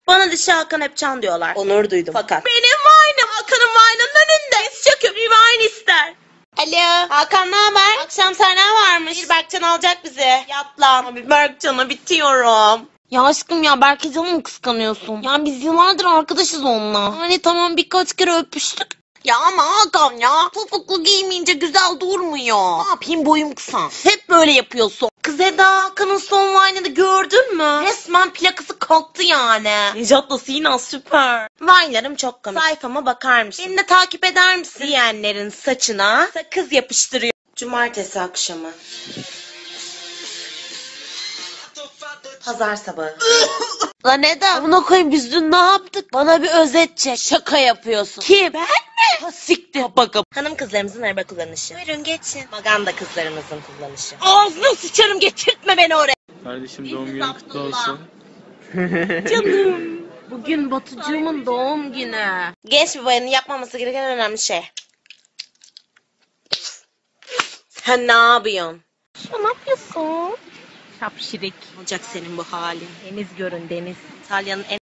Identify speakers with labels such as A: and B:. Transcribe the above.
A: Bana dişi Hakan Epcan diyorlar. Onur duydum. Fakat benim Vine'ım Hakan'ın Vine'ının önünde. Çok köprü Vine ister. Alo Hakan, ne haber? Akşam sahne varmış. Bir Berkcan alacak bizi. Yat lan. Abi Berkcan'a bitiyorum. Ya aşkım ya, Berkecan'ı mı kıskanıyorsun? Ya biz yıllardır arkadaşız onunla. Hani tamam, birkaç kere öpüştük. Ya ama Hakan ya, topuklu giymeyince güzel durmuyor. Ne yapayım, boyum kısa. Hep böyle yapıyorsun. Kız Eda, Hakan'ın son Vine'ını gördün mü? Resmen plakası kalktı yani. Nejat'la Sina süper. Vine'larım çok komik. Sayfama bakar mısın? Beni de takip eder misin? Diyenlerin saçına sakız yapıştırıyor. Cumartesi akşamı. Pazar sabahı. Lan Eda, buna koyayım, biz dün ne yaptık? Bana bir özet çek. Şaka yapıyorsun. Kim? Ben mi? Ha siktir. Bakalım. Hanım kızlarımızın araba kullanışı. Buyurun geçin. Maganda kızlarımızın kullanışı. Ağzına sıçarım, getirtme beni oraya.
B: Kardeşim doğum günün kutlu olsun.
A: Canım. Bugün Batucuğumun doğum günü. Genç bir bayanın yapmaması gereken önemli şey. Sen ne yapıyorsun? Ne yapıyorsun? Şapşirik. Olacak senin bu halin. Deniz görün, deniz. İtalya'nın en